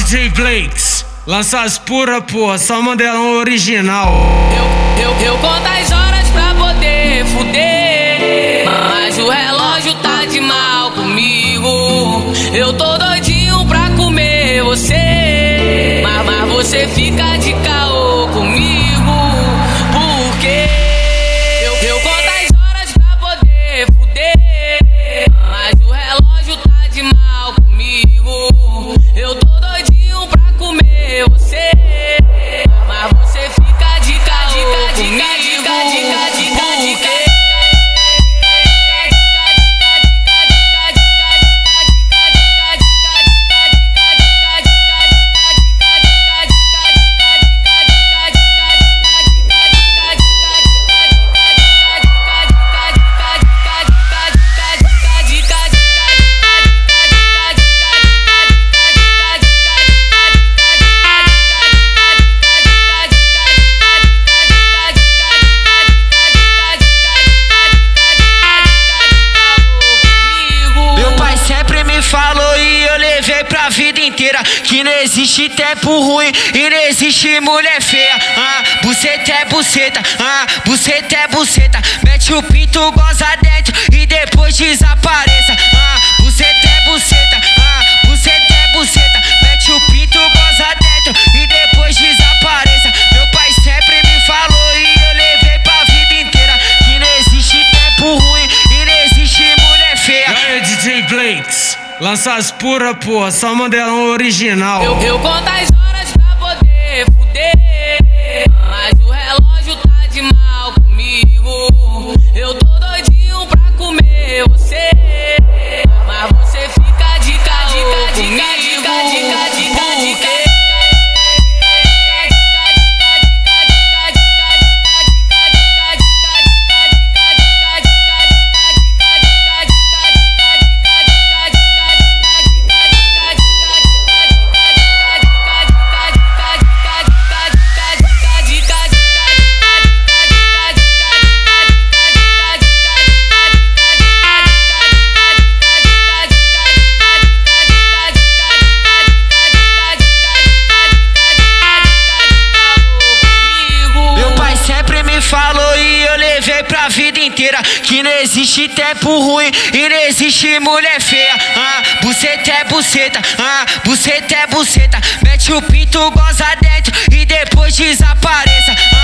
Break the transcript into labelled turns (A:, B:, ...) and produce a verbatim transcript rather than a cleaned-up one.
A: J Blakes, lança as pura, porra, só modelão original.
B: Eu, eu, eu conto as horas pra poder fuder, mas o relógio tá de mal comigo. Eu tô doidinho pra comer você, mas, mas você fica de caô comigo. Por quê? Eu, eu conto as horas pra poder fuder, mas o relógio tá de mal comigo. Eu tô doidinho pra comer você, mas você fica de caô comigo. Por quê?
C: Falou e eu levei pra vida inteira que não existe tempo ruim e não existe mulher feia. Ah, buceta é buceta, ah, buceta é buceta. Mete o pinto, goza dentro e depois desapareça. Ah, buceta é buceta, ah, buceta é buceta. Mete o pinto, goza dentro e depois desapareça. Meu pai sempre me falou e eu levei pra vida inteira que não existe tempo ruim e não existe mulher feia.
A: E aí, D J Blakes, lança as pura, porra, só modelão original.
B: Eu, eu conto as horas pra poder fuder, mas o relógio tá de mal comigo. Eu tô doidinho pra comer você, mas você fica de caô comigo. Por quê?
C: Falou e eu levei pra vida inteira que não existe tempo ruim e não existe mulher feia. Ah, buceta é buceta, ah, buceta é buceta. Mete o pinto, goza dentro e depois desapareça.